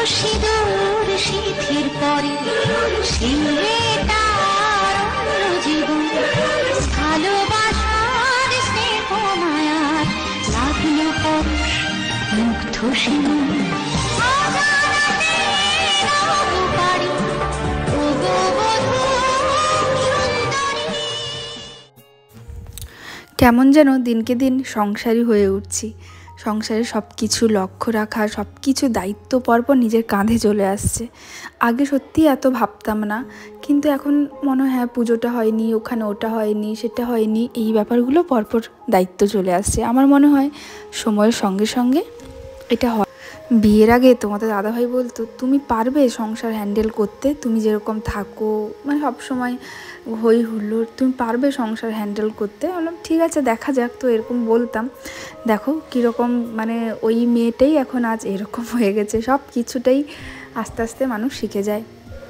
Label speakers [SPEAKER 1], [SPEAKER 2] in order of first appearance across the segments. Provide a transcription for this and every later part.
[SPEAKER 1] সিঁদুর সিঁথির পরে তার জীবন ভালোবাসার স্নেহ মায়ার লাগলো পরশ মুগ্ধ শিমুল
[SPEAKER 2] কেমন যেন দিনকে দিন সংসারী হয়ে উঠছি। সংসারে সব কিছু লক্ষ্য রাখা, সব কিছু দায়িত্ব পরপর নিজের কাঁধে চলে আসছে। আগে সত্যি এত ভাবতাম না, কিন্তু এখন মনে হয় হ্যাঁ পুজোটা হয়নি, ওখানে ওটা হয়নি, সেটা হয়নি, এই ব্যাপারগুলো পরপর দায়িত্ব চলে আসছে। আমার মনে হয় সময়ের সঙ্গে সঙ্গে এটা হয়। বিয়ের আগে তোমাদের দাদাভাই বলতো তুমি পারবে সংসার হ্যান্ডেল করতে, তুমি যেরকম থাকো মানে সবসময় হই হুল্লোড়, তুমি পারবে সংসার হ্যান্ডেল করতে। বললাম ঠিক আছে দেখা যাক। তো এরকম বলতাম, দেখো কীরকম মানে ওই মেয়েটাই এখন আজ এরকম হয়ে গেছে। সব কিছুটাই আস্তে আস্তে মানুষ শিখে যায়।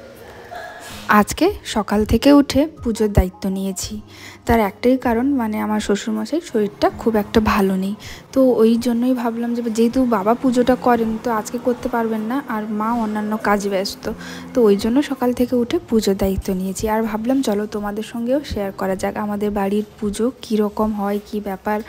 [SPEAKER 2] আজকে সকাল থেকে উঠে পুজোর দায়িত্ব নিয়েছি। তার একটাই কারণ, মানে আমার শ্বশুরমশাই শরীরটা খুব একটা ভালো নেই, তো ওই জন্যই ভাবলাম যে যেহেতু বাবা পুজোটা করেন তো আজকে করতে পারবেন না, আর মা অন্যান্য কাজ ব্যস্ত, তো ওই জন্য সকাল থেকে উঠে পুজোর দায়িত্ব নিয়েছি। আর ভাবলাম চলো তোমাদের সঙ্গেও শেয়ার করা যাক আমাদের বাড়ির পুজো কীরকম হয়, কী ব্যাপার।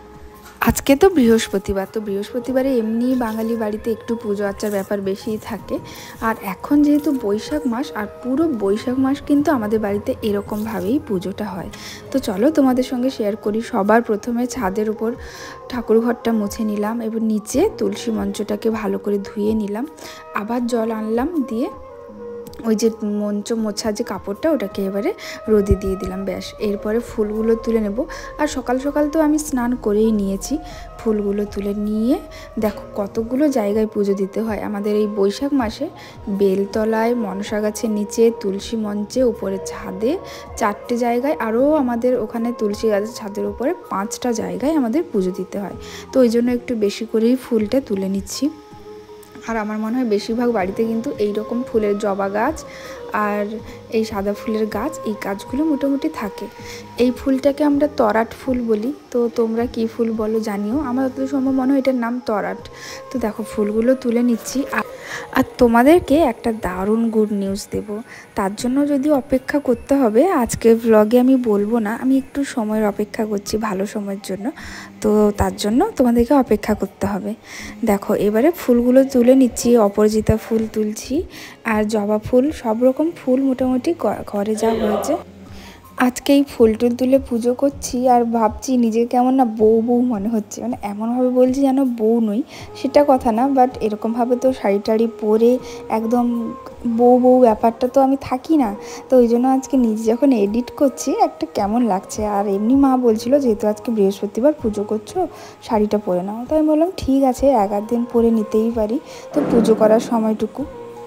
[SPEAKER 2] আজকে তো বৃহস্পতিবার, তো বৃহস্পতিবারে এমনি বাঙালি বাড়িতে একটু পুজো আর্চার ব্যাপার বেশিই থাকে। আর এখন যেহেতু বৈশাখ মাস, আর পুরো বৈশাখ মাস কিন্তু আমাদের বাড়িতে এরকমভাবেই পুজোটা হয়। তো চলো তোমাদের সঙ্গে শেয়ার করি। সবার প্রথমে ছাদের উপর ঠাকুরঘরটা মুছে নিলাম, এবং নিচে তুলসী মঞ্চটাকে ভালো করে ধুয়ে নিলাম, আবার জল আনলাম, দিয়ে ওই যে মঞ্চ মোছা যে কাপড়টা ওটাকে এবারে রোদে দিয়ে দিলাম, ব্যাস। এরপরে ফুলগুলো তুলে নেব। আর সকাল সকাল তো আমি স্নান করেই নিয়েছি। ফুলগুলো তুলে নিয়ে দেখো কতগুলো জায়গায় পুজো দিতে হয় আমাদের এই বৈশাখ মাসে। বেলতলায়, মনসা গাছের নিচে, তুলসী মঞ্চে, উপরে ছাদে 4টে জায়গায়, আরও আমাদের ওখানে তুলসী গাছের ছাদের উপরে 5টা জায়গায় আমাদের পুজো দিতে হয়। তো ওই জন্য একটু বেশি করেই ফুলটা তুলে নিচ্ছি। আর আমার মনে হয় বেশিরভাগ বাড়িতে কিন্তু এই রকম ফুলের জবা গাছ আর এই সাদা ফুলের গাছ, এই গাছগুলো মোটামুটি থাকে। এই ফুলটাকে আমরা তরাট ফুল বলি, তো তোমরা কী ফুল বলো জানিও। আমার যতদূর সম্ভব মনে হয় এটার নাম তরাট। তো দেখো ফুলগুলো তুলে নিচ্ছি। আর তোমাদেরকে একটা দারুণ গুড নিউজ দেব, তার জন্য যদি অপেক্ষা করতে হবে। আজকের ব্লগে আমি বলবো না, আমি একটু সময়ের অপেক্ষা করছি, ভালো সময়ের জন্য, তো তার জন্য তোমাদেরকে অপেক্ষা করতে হবে। দেখো এবারে ফুলগুলো তুলে নিচ্ছি, অপরাজিতা ফুল তুলছি আর জবা ফুল, সব রকম ফুল মোটামুটি ঘরে যা হয়েছে। আজকে এই ফুল টুল তুলে পুজো করছি আর ভাবছি নিজের কেমন না বউ বউ মনে হচ্ছে। মানে এমনভাবে বলছি যেন বউ নই, সেটা কথা না, বাট এরকমভাবে তো শাড়ি টাড়ি পরে একদম বউ বউ ব্যাপারটা তো আমি থাকি না। তো ওই জন্য আজকে নিজে যখন এডিট করছি একটা কেমন লাগছে। আর এমনি মা বলছিল যেহেতু আজকে বৃহস্পতিবার পুজো করছো শাড়িটা পরে নাও, তো আমি বললাম ঠিক আছে 1-8 দিন পরে নিতেই পারি, তো পুজো করার সময়টুকু।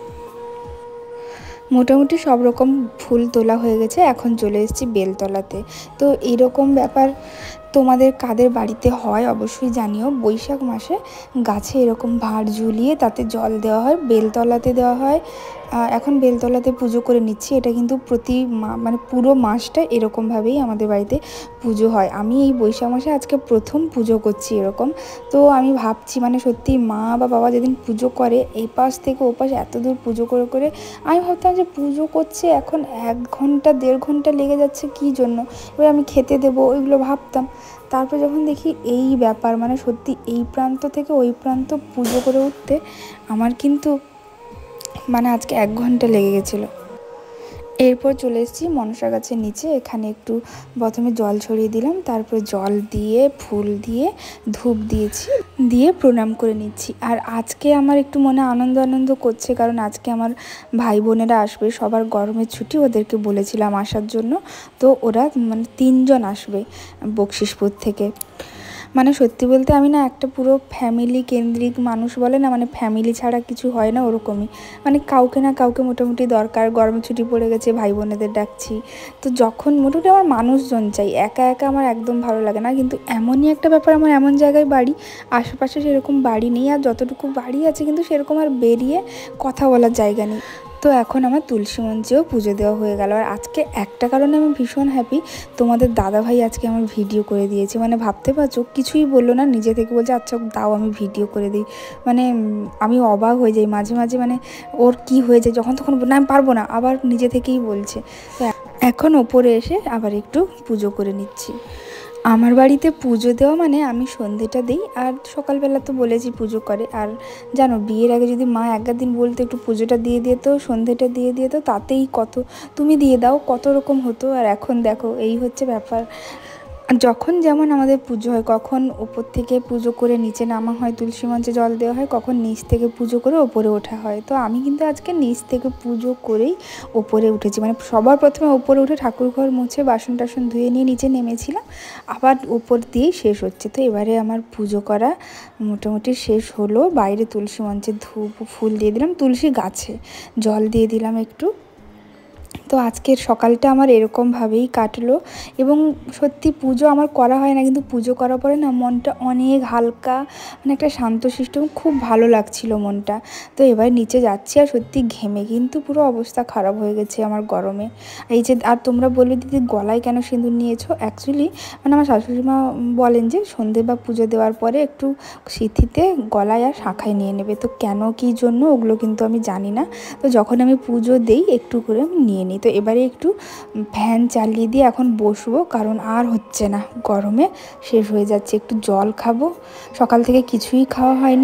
[SPEAKER 2] মোটামুটি সব রকম ফুল তোলা হয়ে গেছে, এখন চলে এসেছি বেলতলাতে। তো এইরকম ব্যাপার তোমাদের কাদের বাড়িতে হয় অবশ্যই জানিও। বৈশাখ মাসে গাছে এরকম ভাঁড় ঝুলিয়ে তাতে জল দেওয়া হয়, বেলতলাতে দেওয়া হয়। এখন বেলতলাতে পুজো করে নিচ্ছি। এটা কিন্তু মানে পুরো মাসটা এরকমভাবেই আমাদের বাড়িতে পুজো হয়। আমি এই বৈশাখ মাসে আজকে প্রথম পুজো করছি এরকম। তো আমি ভাবছি মানে সত্যি মা বা বাবা যেদিন পুজো করে এই পাশ থেকে ও পাশ এত দূর পুজো করে করে, আমি ভাবতাম যে পুজো করছে এখন 1 ঘন্টা 1.5 ঘন্টা লেগে যাচ্ছে কী জন্য, এবার আমি খেতে দেবো ওইগুলো ভাবতাম। তারপর যখন দেখি এই ব্যাপার, মানে সত্যি এই প্রান্ত থেকে ওই প্রান্ত পুজো করে উঠতে আমার কিন্তু মানে আজকে 1 ঘন্টা লেগে গেছিলো। এরপর চলে এসেছি মনসা গাছের নিচে, এখানে একটু প্রথমে জল ছড়িয়ে দিলাম, তারপর জল দিয়ে ফুল দিয়ে ধূপ দিয়েছি, দিয়ে প্রণাম করে নিচ্ছি। আর আজকে আমার একটু মনে আনন্দ আনন্দ করছে, কারণ আজকে আমার ভাই বোনেরা আসবে, সবার গরমের ছুটি, ওদেরকে বলেছিলাম আসার জন্য। তো ওরা মানে 3 জন আসবে বকশিসপুর থেকে। মানে সত্যি বলতে আমি না একটা পুরো ফ্যামিলি কেন্দ্রিক মানুষ বলে না, মানে ফ্যামিলি ছাড়া কিছু হয় না ওরকমই। মানে কাউকে না কাউকে মোটামুটি দরকার, গরমের ছুটি পড়ে গেছে ভাই বোনেদের ডাকছি। তো যখন মোটামুটি আমার মানুষজন চাই, একা একা আমার একদম ভালো লাগে না। কিন্তু এমনই একটা ব্যাপার, আমার এমন জায়গায় বাড়ি, আশেপাশে সেরকম বাড়ি নেই, আর যতটুকু বাড়ি আছে কিন্তু সেরকম আর বেরিয়ে কথা বলার জায়গা নেই। তো এখন আমার তুলসী মঞ্চেও পুজো দেওয়া হয়ে গেল। আর আজকে একটা কারণে আমি ভীষণ হ্যাপি, তোমাদের দাদাভাই আজকে আমার ভিডিও করে দিয়েছে। মানে ভাবতে পারছো, কিছুই বললো না, নিজে থেকে বলছে আচ্ছা দাও আমি ভিডিও করে দিই। মানে আমি অবাক হয়ে যাই মাঝে মাঝে, মানে ওর কি হয়ে যায় যখন তখন না আমি পারবো না, আবার নিজে থেকেই বলছে। তো এখন ওপরে এসে আবার একটু পুজো করে নিচ্ছি। আমার বাড়িতে পুজো দেওয়া মানে আমি সন্ধেটা দিই, আর সকালবেলা তো বলেছি পুজো করে। আর জানো, বিয়ের আগে যদি মা এক দিন বলতো একটু পুজোটা দিয়ে দিত, সন্ধেটা দিয়ে দিত, তাতেই কত তুমি দিয়ে দাও কত রকম হতো। আর এখন দেখো এই হচ্ছে ব্যাপার। যখন যেমন আমাদের পুজো হয়, কখন ওপর থেকে পুজো করে নিচে নামা হয়, তুলসী মঞ্চে জল দেওয়া হয়, কখন নিচ থেকে পুজো করে ওপরে ওঠা হয়। তো আমি কিন্তু আজকে নিচ থেকে পুজো করেই ওপরে উঠেছি। মানে সবার প্রথমে ওপরে উঠে ঠাকুরঘর মুছে বাসন টাসন ধুয়ে নিয়ে নিচে নেমেছিলাম, আবার ওপর দিয়েই শেষ হচ্ছে। তো এবারে আমার পুজো করা মোটামুটি শেষ হলো। বাইরে তুলসী মঞ্চে ধূপ ফুল দিয়ে দিলাম, তুলসী গাছে জল দিয়ে দিলাম একটু। তো আজকের সকালটা আমার এরকমভাবেই কাটলো। এবং সত্যি পুজো আমার করা হয় না, কিন্তু পুজো করার পরে না মনটা অনেক হালকা, মানে একটা শান্তশিষ্ট, খুব ভালো লাগছিল মনটা। তো এবার নিচে যাচ্ছি, আর সত্যি ঘেমে কিন্তু পুরো অবস্থা খারাপ হয়ে গেছে আমার গরমে। এই যে, আর তোমরা বলবে দিদি গলায় কেন সিঁদুর নিয়েছো? অ্যাকচুয়ালি মানে আমার শাশুড়ি মা বলেন যে সন্ধে বা পুজো দেওয়ার পরে একটু সিঁথিতে গলায় আর শাঁখায় নিয়ে নেবে। তো কেন কী জন্য ওগুলো কিন্তু আমি জানি না। তো যখন আমি পুজো দেই একটু করে আমি নিয়ে নিই। তো এবারে একটু ফ্যান চালিয়ে দিয়ে এখন বসবো, কারণ আর হচ্ছে না, গরমে শেষ হয়ে যাচ্ছে। একটু জল খাবো, সকাল থেকে কিছুই খাওয়া হয়নি।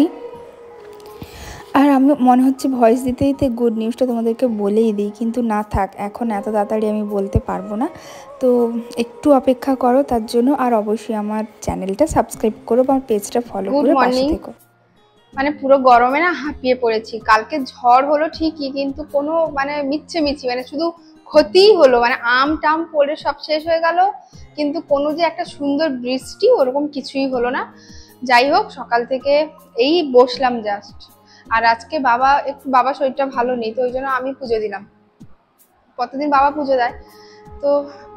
[SPEAKER 2] আর আমি মনে হচ্ছে ভয়েস দিতে দিতে গুড নিউজটা তোমাদেরকে বলেই দিই, কিন্তু না থাক, এখন এত তাড়াতাড়ি আমি বলতে পারবো না। তো একটু অপেক্ষা করো তার জন্য। আর অবশ্যই আমার চ্যানেলটা সাবস্ক্রাইব করো বা আমার পেজটা ফলো করে পাশে থেকো।
[SPEAKER 3] মানে পুরো গরমে না হাঁপিয়ে পড়েছি। কালকে ঝড় হলো ঠিকই, কিন্তু কোনো মানে মিচ্ছি মানে শুধু ক্ষতিই হলো। মানে আম টাম পড়ে সব শেষ হয়ে গেল, কিন্তু কোনো যে একটা সুন্দর বৃষ্টি ওরকম কিছুই হলো না। যাই হোক, সকাল থেকে এই বসলাম জাস্ট। আর আজকে বাবা শরীরটা ভালো নেই, তো ওই জন্য আমি পুজো দিলাম। প্রতিদিন বাবা পুজো দেয়, তো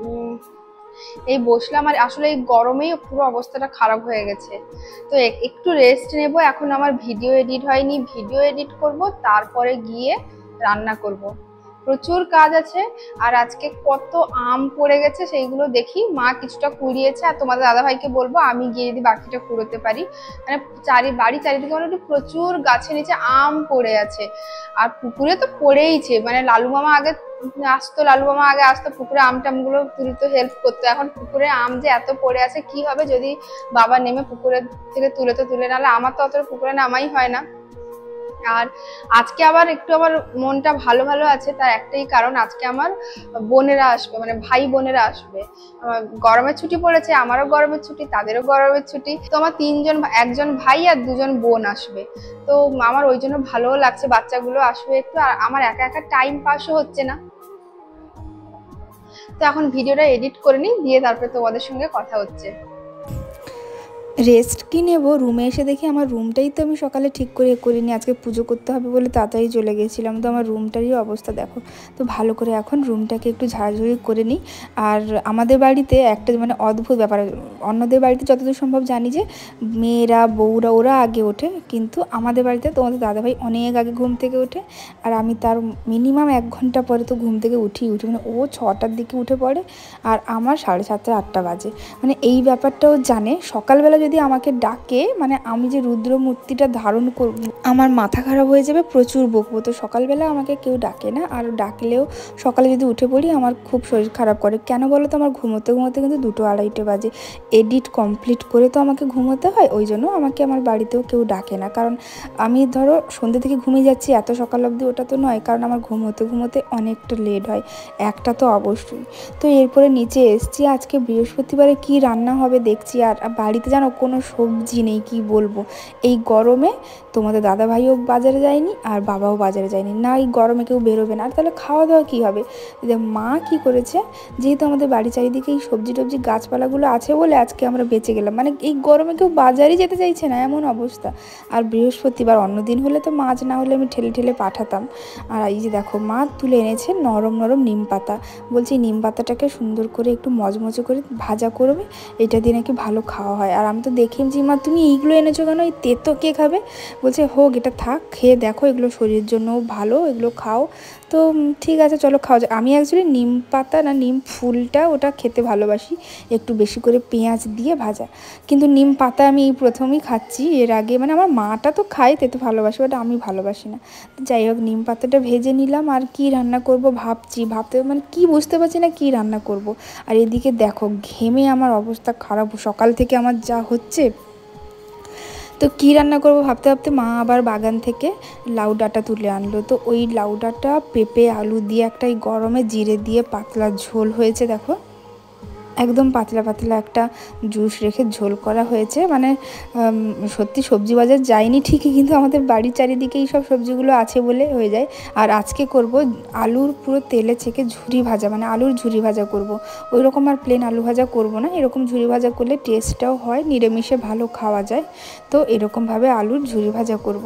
[SPEAKER 3] এই বসলাম। আর আসলে এই গরমেই পুরো অবস্থাটা খারাপ হয়ে গেছে। তো একটু রেস্ট নেব। এখন আমার ভিডিও এডিট হয়নি, ভিডিও এডিট করব, তারপরে গিয়ে রান্না করব। প্রচুর কাজ আছে। আর আজকে কত আম পড়ে গেছে সেইগুলো দেখি। মা কিছুটা কুড়িয়েছে, আর তোমাদের দাদাভাইকে বলবো আমি গিয়ে যদি বাকিটা কুড়োতে পারি। মানে বাড়ির চারিদিকে মানে প্রচুর গাছের নিচে আম পড়ে আছে। আর পুকুরে তো পড়েইছে। মানে লালু মামা আগে আসতো পুকুরে আম টামগুলো তুলতে হেল্প করতো। এখন পুকুরে আম যে এত পড়ে আছে, কি হবে যদি বাবা নেমে পুকুরের থেকে তুলে, নাহলে আমার তো অতটা পুকুরে নামাই হয় না। আর আজকে আবার একটু আমার মনটা ভালো আছে, তার একটাই কারণ, আজকে আমার বোনেরা আসবে, মানে ভাই বোনেরা আসবে। গরমের ছুটি পড়েছে, আমারও গরমের ছুটি, তাদেরও গরমের ছুটি। তো আমার একজন ভাই আর দুজন বোন আসবে। তো আমার ওই জন্য ভালোও লাগছে, বাচ্চাগুলো আসবে একটু। আর আমার একা একা টাইম পাসও হচ্ছে না। তো এখন ভিডিওটা এডিট করে নিই, দিয়ে তারপরে তোমাদের সঙ্গে কথা হচ্ছে।
[SPEAKER 2] রেস্ট কি নেব, রুমে এসে দেখি আমার রুমটাই তো আমি সকালে ঠিক করে করিনি। আজকে পুজো করতে হবে বলে তাড়াতাড়ি চলে গেছিলাম। তো আমার রুমটারই অবস্থা দেখো। তো ভালো করে এখন রুমটাকে একটু ঝাড়ঝুড়ি করে নিই। আর আমাদের বাড়িতে একটা মানে অদ্ভুত ব্যাপার, অন্যদের বাড়িতে যতদূর সম্ভব জানি যে মেয়েরা বউরা ওরা আগে ওঠে, কিন্তু আমাদের বাড়িতে তোমাদের দাদাভাই অনেক আগে ঘুম থেকে ওঠে। আর আমি তার মিনিমাম 1 ঘন্টা পরে তো ঘুম থেকে উঠি। মানে ও 6টার দিকে উঠে পড়ে, আর আমার 7:30 8টা বাজে। মানে এই ব্যাপারটাও জানে। সকালবেলা যদি আমাকে ডাকে, মানে আমি যে রুদ্র মূর্তিটা ধারণ করব, আমার মাথা খারাপ হয়ে যাবে, প্রচুর বকবো। তো সকালবেলা আমাকে কেউ ডাকে না, আর ডাকলেও সকালে যদি উঠে পড়ি আমার খুব শরীর খারাপ করে। কেন বলো তো, আমার ঘুমোতে কিন্তু 2টো 2:30 বাজে। এডিট কমপ্লিট করে তো আমাকে ঘুমোতে হয়, ওই জন্য আমাকে আমার বাড়িতেও কেউ ডাকে না। কারণ আমি ধরো সন্ধ্যে থেকে ঘুমিয়ে যাচ্ছি, এত সকাল অবধি ওটা তো নয়, কারণ আমার ঘুমোতে অনেকটা লেট হয়, একটা তো অবশ্যই। তো এরপরে নিচে এসছি। আজকে বৃহস্পতিবারে কি রান্না হবে দেখছি। আর বাড়িতে জানো কোনো সবজি নেই, কি বলবো। এই গরমে তোমাদের দাদাভাইও বাজারে যায়নি, আর বাবাও বাজারে যায়নি, না এই গরমে কেউ বেরোবে না। আর তাহলে খাওয়া দাওয়া কী হবে? মা কি করেছে, যেহেতু আমাদের বাড়ি চারিদিকে এই সবজি টবজি গাছপালাগুলো আছে বলে আজকে আমরা বেঁচে গেলাম। মানে এই গরমে কেউ বাজারই যেতে চাইছে না, এমন অবস্থা। আর বৃহস্পতিবার অন্য দিন হলে তো মাছ না হলে আমি ঠেলে পাঠাতাম। আর এই যে দেখো মা তুলে এনেছে নরম নিম পাতা। বলছি নিম পাতাটাকে সুন্দর করে একটু মচমচে করে ভাজা করবে, এটা দিয়ে নাকি ভালো খাওয়া হয়। আর আমি আমি তো দেখেছি, মা তুমি এইগুলো এনেছো কেন, এই তেতো কে খাবে? বলছে হোক, এটা থাক, খেয়ে দেখো, এগুলো শরীরের জন্যও ভালো, এগুলো খাও। তো ঠিক আছে চলো খাওয়া যাক। আমি অ্যাকচুয়ালি নিম পাতা না নিম ফুলটা ওটা খেতে ভালোবাসি, একটু বেশি করে পেঁয়াজ দিয়ে ভাজা। কিন্তু নিম পাতা আমি এই প্রথমেই খাচ্ছি, এর আগে মানে আমার মাটা তো খায় তেতো ভালোবাসে, বাট আমি ভালোবাসি না। যাই হোক, নিম পাতাটা ভেজে নিলাম। আর কি রান্না করব ভাবতে মানে কি বুঝতে পারছি না কি রান্না করব। আর এদিকে দেখো ঘেমে আমার অবস্থা খারাপ, সকাল থেকে আমার যা হচ্ছে। তো কী রান্না করব ভাবতে ভাবতে মা আবার বাগান থেকে লাউ ডাঁটা তুলে আনলো। তো ওই লাউ ডাঁটা পেঁপে আলু দিয়ে একটা এই গরমে জিরে দিয়ে পাতলা ঝোল হয়েছে। দেখো একদম পাতলা পাতলা একটা জুস রেখে ঝোল করা হয়েছে। মানে সত্যি সবজি বাজার যায়নি ঠিকই, কিন্তু আমাদের বাড়ির চারিদিকে এই সব সবজিগুলো আছে বলে হয়ে যায়। আর আজকে করব আলুর পুরো তেলে ছেঁকে ঝুরি ভাজা, মানে আলুর ঝুরি ভাজা করব। ওই রকম আর প্লেন আলু ভাজা করব না, এরকম ঝুরি ভাজা করলে টেস্টটাও হয়, নিরামিষে ভালো খাওয়া যায়। তো এরকমভাবে আলুর ঝুরি ভাজা করব।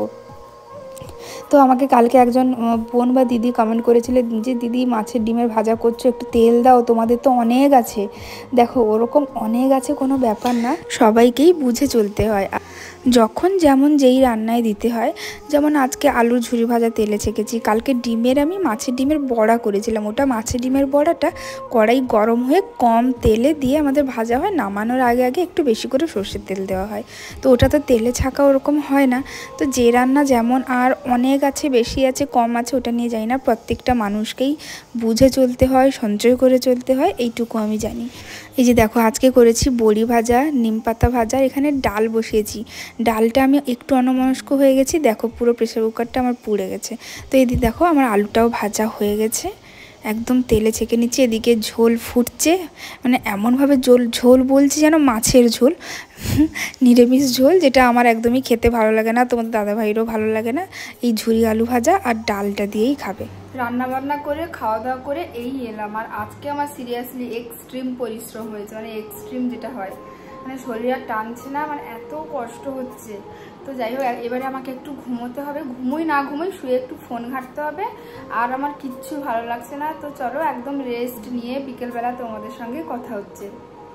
[SPEAKER 2] তো আমাকে কালকে একজন বোন বা দিদি কমেন্ট করেছিলেন যে দিদি মাছের ডিমের ভাজা করছো, একটু তেল দাও, তোমাদের তো অনেক আছে। দেখো ওরকম অনেক আছে কোনো ব্যাপার না, সবাইকেই বুঝে চলতে হয়। যখন যেমন যেই রান্নায় দিতে হয়, যেমন আজকে আলুর ঝুরি ভাজা তেলে ছেঁকেছি, কালকে আমি মাছের ডিমের বড়া করেছিলাম। ওটা মাছের ডিমের বড়াটা কড়াই গরম হয়ে কম তেলে দিয়ে আমাদের ভাজা হয়, নামানোর আগে আগে একটু বেশি করে সর্ষের তেল দেওয়া হয়। তো ওটা তো তেলে ছাকা ওরকম হয় না। তো যে রান্না যেমন, আর অনেক আছে বেশি আছে কম আছে ওটা নিয়ে যাই না, প্রত্যেকটা মানুষকেই বুঝে চলতে হয়, সঞ্চয় করে চলতে হয়, এইটুকু আমি জানি। এই যে দেখো আজকে করেছি বড়ি ভাজা, নিম পাতা ভাজা, এখানে ডাল বসিয়েছি। ডালটা আমি একটু অন্যমনস্ক হয়ে গেছি, দেখো পুরো প্রেসার কুকারটা আমার পুড়ে গেছে। তো এদিকে দেখো আমার আলুটাও ভাজা হয়ে গেছে, একদম তেলে ছেঁকে নিচ্ছি। এদিকে ঝোল ফুটছে, মানে এমনভাবে ঝোল বলছি যেন মাছের ঝোল, নিরামিষ ঝোল, যেটা আমার একদমই খেতে ভালো লাগে না, তোমাদের দাদাভাইয়েরও ভালো লাগে না। এই ঝুরি আলু ভাজা আর ডালটা দিয়েই খাবে। রান্না বান্না করে খাওয়া দাওয়া করে এই এলাম। আর আজকে আমার সিরিয়াসলি এক্সট্রিম পরিশ্রম হয়েছে, মানে এক্সট্রিম যেটা হয়, মানে শরীর আর টানছে না, মানে এত কষ্ট হচ্ছে। তো যাই হোক এবারে আমাকে একটু ঘুমোতে হবে, ঘুমোই শুয়ে একটু ফোন ঘাঁটতে হবে, আর আমার কিচ্ছু ভালো লাগছে না। তো চলো একদম রেস্ট নিয়ে বিকেলবেলা তোমাদের সঙ্গে কথা হচ্ছে।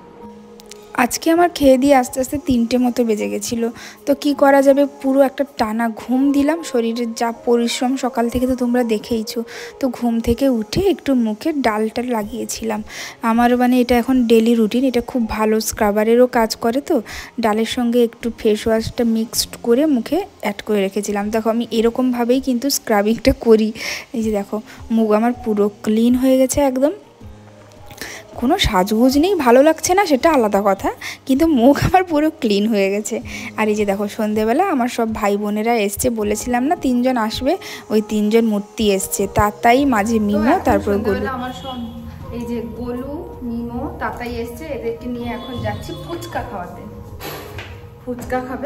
[SPEAKER 2] আজকে আমার খেয়ে দিয়ে আস্তে আস্তে 3টে মতো বেজে গেছিলো। তো কি করা যাবে, পুরো একটা টানা ঘুম দিলাম, শরীরের যা পরিশ্রম সকাল থেকে তো তোমরা দেখেইছো। তো ঘুম থেকে উঠে একটু মুখে ডালটা লাগিয়েছিলাম। আমার মানে এটা এখন ডেলি রুটিন, এটা খুব ভালো স্ক্রাবারেরও কাজ করে। তো ডালের সঙ্গে একটু ফেস ওয়াশটা মিক্সড করে মুখে অ্যাড করে রেখেছিলাম। দেখো আমি এরকমভাবেই কিন্তু স্ক্রাবিংটা করি। এই যে দেখো মুখ আমার পুরো ক্লিন হয়ে গেছে একদম, কোনো সাজগুজ নেই, ভালো লাগছে না সেটা আলাদা কথা, কিন্তু মুখ আমার পুরো ক্লিন হয়ে গেছে। আর এই যে দেখো সন্ধেবেলা আমার সব ভাই বোনেরা এসছে, বলেছিলাম না 3জন আসবে, ওই 3জন মূর্তি এসছে, তাতাই মাঝে মিমো তারপর গোলু। আমার সব এই যে গোলু মিমো তাতাই এসছে, এদেরকে নিয়ে এখন যাচ্ছি ফুচকা খাওয়াতে। ফুচকা খাবে,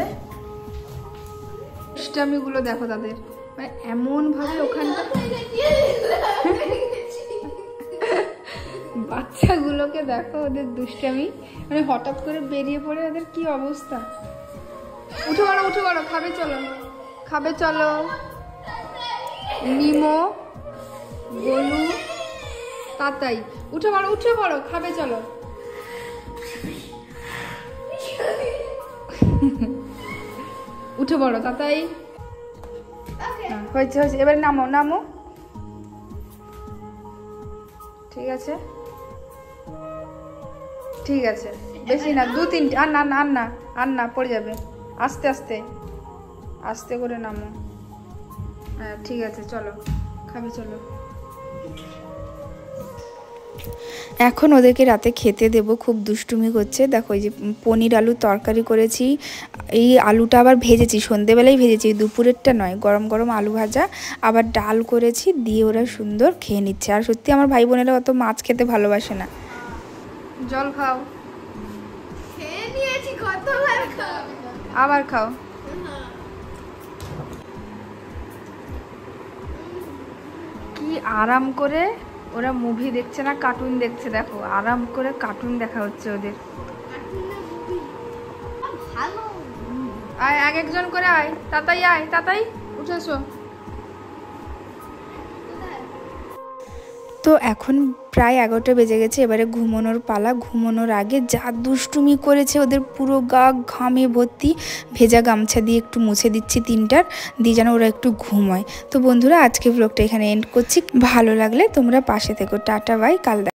[SPEAKER 2] দুষ্টামিগুলো দেখো তাদের, মানে এমনভাবে ওখানটা বাচ্চাগুলোকে দেখো ওদের দুষ্টামি, মানে হঠাৎ করে বেরিয়ে পড়ে ওদের কি অবস্থা। উঠে বড় খাবে চলো মিমো গোলু তাতাই, উঠে বড় খাবে চলো। উঠে বড় তাতাই, হয়েছে এবার নামো। ঠিক আছে বেশি না, 2-3টে, আর না পড়ে যাবে, আস্তে করে নামো। হ্যাঁ ঠিক আছে চলো খাবে চলো। এখন ওদেরকে রাতে খেতে দেবো, খুব দুষ্টুমি করছে। দেখো এই যে পনির আলুর তরকারি করেছি, এই আলুটা আবার ভেজেছি, সন্ধেবেলায় ভেজেছি, দুপুরেরটা নয়, গরম গরম আলু ভাজা, আবার ডাল করেছি, দিয়ে ওরা সুন্দর খেয়ে নিচ্ছে। আর সত্যি আমার ভাই বোনেরা অত মাছ খেতে ভালোবাসে না। জল খাও,
[SPEAKER 4] খেয়ে নিয়েছি, কতবার খাও,
[SPEAKER 2] আবার খাও। কি আরাম করে ওরা মুভি দেখছে না কার্টুন দেখছে, দেখো আরাম করে কার্টুন দেখা হচ্ছে ওদের। আয় এক একজন করে আয়, তাতাই উঠে এসো। তো এখন প্রায় 11টা বেজে গেছে, এবারে ঘুমানোর পালা। ঘুমানোর আগে যা দুষ্টুমি করেছে, ওদের পুরো গা ঘামে ভর্তি। ভেজা গামছা দিয়ে একটু মুছে দিচ্ছি তিনটার, দিয়ে যেন ওরা একটু ঘুমোয়। তো বন্ধুরা, আজকে ব্লগটা এখানে এন্ড করছি। ভালো লাগলে তোমরা পাশে থেকো। টাটা বাই, কাল